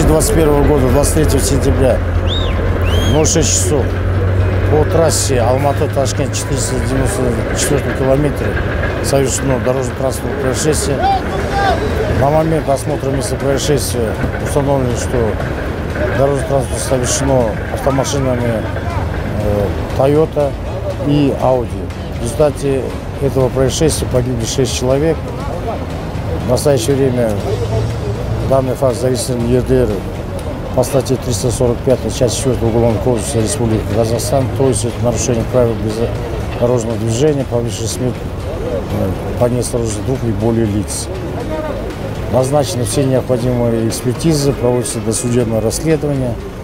2021 года, 23 сентября, 06 часов, по трассе Алматы-Ташкент 494 километре совершено дорожно-транспортное происшествие. На момент осмотра места происшествия установлено, что дорожно-транспортное совершено автомашинами Toyota и Audi. В результате этого происшествия погибли 6 человек. В настоящее время данный факт зарегистрирован в ЕРДР по статье 345, часть 4 Уголовного кодекса Республики Казахстан, то есть это нарушение правил дорожного движения, повлекшее смерть по неосторожности двух и более лиц. Назначены все необходимые экспертизы, проводится досудебное расследование.